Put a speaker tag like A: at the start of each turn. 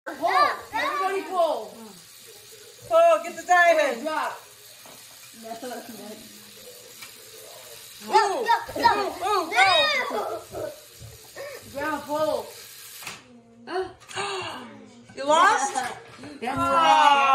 A: Pull. Everybody pull. Pull. Get the diamond. Drop.
B: No, no, no, no.
A: Ground pull. You lost?
B: That's